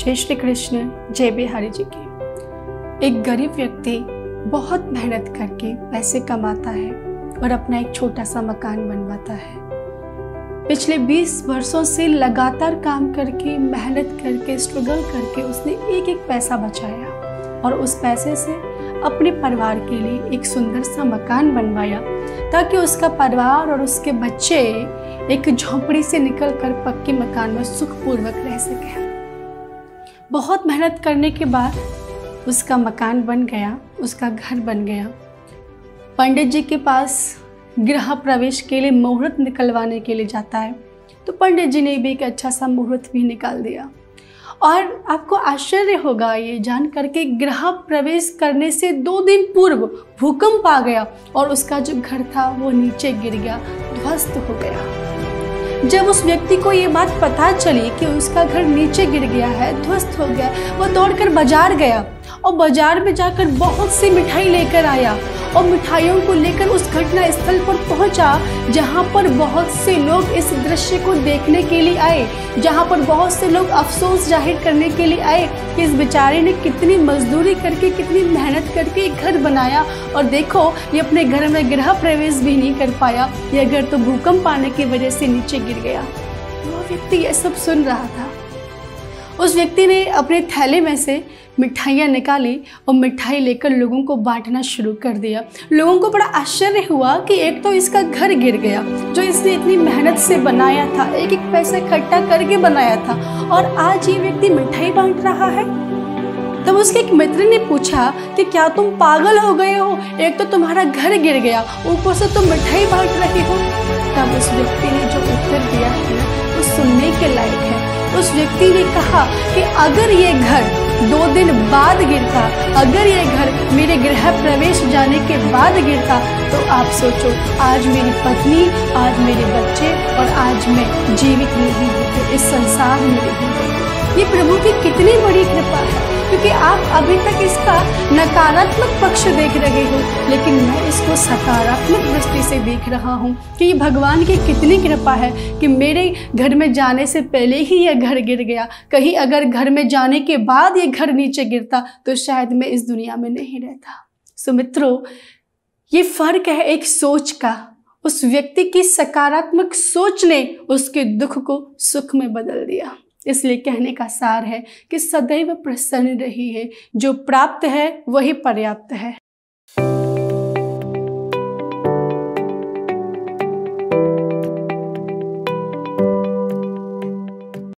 जय श्री कृष्ण, जय बिहारी जी की। एक गरीब व्यक्ति बहुत मेहनत करके पैसे कमाता है और अपना एक छोटा सा मकान बनवाता है। पिछले 20 वर्षों से लगातार काम करके, मेहनत करके, स्ट्रगल करके उसने एक एक पैसा बचाया और उस पैसे से अपने परिवार के लिए एक सुंदर सा मकान बनवाया ताकि उसका परिवार और उसके बच्चे एक झोंपड़ी से निकलकर पक्के मकान में सुखपूर्वक रह सके। बहुत मेहनत करने के बाद उसका मकान बन गया, उसका घर बन गया। पंडित जी के पास गृह प्रवेश के लिए मुहूर्त निकलवाने के लिए जाता है, तो पंडित जी ने भी एक अच्छा सा मुहूर्त भी निकाल दिया। और आपको आश्चर्य होगा ये जान करके, गृह प्रवेश करने से 2 दिन पूर्व भूकंप आ गया और उसका जो घर था वो नीचे गिर गया, ध्वस्त हो गया। जब उस व्यक्ति को ये बात पता चली कि उसका घर नीचे गिर गया है, ध्वस्त हो गया, वो दौड़कर बाजार गया और बाजार में जाकर बहुत सी मिठाई लेकर आया और मिठाइयों को लेकर उस घटना स्थल पर पहुंचा जहां पर बहुत से लोग इस दृश्य को देखने के लिए आए, जहां पर बहुत से लोग अफसोस जाहिर करने के लिए आए कि इस बेचारे ने कितनी मजदूरी करके, कितनी मेहनत करके एक घर बनाया और देखो ये अपने घर में गृह प्रवेश भी नहीं कर पाया, यह घर तो भूकंप आने की वजह से नीचे गिर गया। वो व्यक्ति ये सब सुन रहा था। उस व्यक्ति ने अपने थैले में से मिठाइयाँ निकाली और मिठाई लेकर लोगों को बांटना शुरू कर दिया। लोगों को बड़ा आश्चर्य हुआ कि एक तो इसका घर गिर गया जो इसने इतनी मेहनत से बनाया था, एक एक पैसा इकट्ठा करके बनाया था, और आज ये व्यक्ति मिठाई बांट रहा है। तब उसके एक मित्र ने पूछा कि क्या तुम पागल हो गए हो, एक तो तुम्हारा घर गिर गया, ऊपर से तुम मिठाई बांट रहे हो। तब उस व्यक्ति ने जो उत्तर दिया है वो सुनने के लायक है। उस व्यक्ति ने कहा कि अगर ये घर 2 दिन बाद गिरता, अगर ये घर मेरे गृह प्रवेश जाने के बाद गिरता, तो आप सोचो आज मेरी पत्नी, आज मेरे बच्चे और आज मैं जीवित नहीं होते, इस संसार में नहीं होते। ये प्रभु की कितनी बड़ी कृपा है, क्योंकि आप अभी तक इसका नकारात्मक पक्ष देख रहे हो, लेकिन मैं इसको सकारात्मक दृष्टि से देख रहा हूँ कि ये भगवान की कितनी कृपा है कि मेरे घर में जाने से पहले ही यह घर गिर गया। कहीं अगर घर में जाने के बाद ये घर नीचे गिरता तो शायद मैं इस दुनिया में नहीं रहता। सो मित्रों, ये फर्क है एक सोच का। उस व्यक्ति की सकारात्मक सोच ने उसके दुख को सुख में बदल दिया। इसलिए कहने का सार है कि सदैव प्रसन्न रहिए, जो प्राप्त है वही पर्याप्त है।